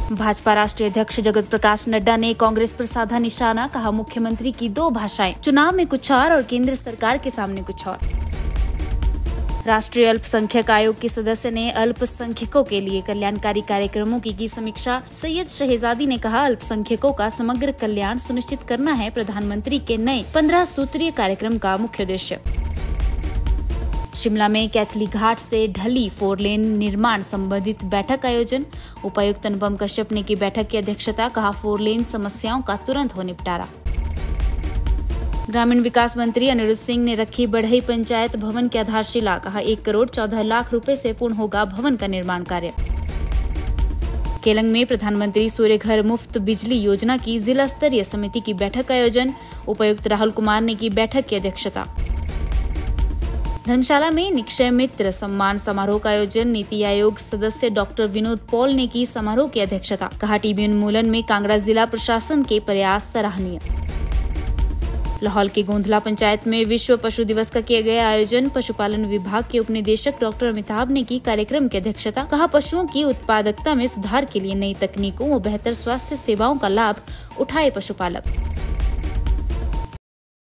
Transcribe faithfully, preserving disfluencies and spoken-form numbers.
भाजपा राष्ट्रीय अध्यक्ष जगत प्रकाश नड्डा ने कांग्रेस पर साधा निशाना, कहा मुख्यमंत्री की दो भाषाएं, चुनाव में कुछ और और केंद्र सरकार के सामने कुछ और। राष्ट्रीय अल्पसंख्यक आयोग के सदस्य ने अल्पसंख्यकों के लिए कल्याणकारी कार्यक्रमों की की समीक्षा। सैयद शहजादी ने कहा, अल्पसंख्यकों का समग्र कल्याण सुनिश्चित करना है प्रधानमंत्री के नए पंद्रह सूत्रीय कार्यक्रम का मुख्य उद्देश्य। शिमला में कैथली घाट से ढली फोर लेन निर्माण संबंधित बैठक आयोजन। उपायुक्त अनुपम कश्यप ने की बैठक की अध्यक्षता, कहा फोर लेन समस्याओं का तुरंत हो निपटारा। ग्रामीण विकास मंत्री अनिरुद्ध सिंह ने रखी बढ़ई पंचायत भवन की आधारशिला, कहा एक करोड़ चौदह लाख रुपए से पूर्ण होगा भवन का निर्माण कार्य। केलंग में प्रधानमंत्री सूर्य घर मुफ्त बिजली योजना की जिला स्तरीय समिति की बैठक आयोजन। उपायुक्त राहुल कुमार ने की बैठक की अध्यक्षता। धर्मशाला में निक्षय मित्र सम्मान समारोह का आयोजन। नीति आयोग सदस्य डॉक्टर विनोद पॉल ने की समारोह की अध्यक्षता, कहा टीबी उन्मूलन में कांगड़ा जिला प्रशासन के प्रयास सराहनीय। लाहौल के गोंधला पंचायत में विश्व पशु दिवस का किया गया आयोजन। पशुपालन विभाग के उप निदेशक डॉक्टर अमिताभ ने की कार्यक्रम की अध्यक्षता, कहा पशुओं की उत्पादकता में सुधार के लिए नई तकनीकों व बेहतर स्वास्थ्य सेवाओं का लाभ उठाए पशुपालक।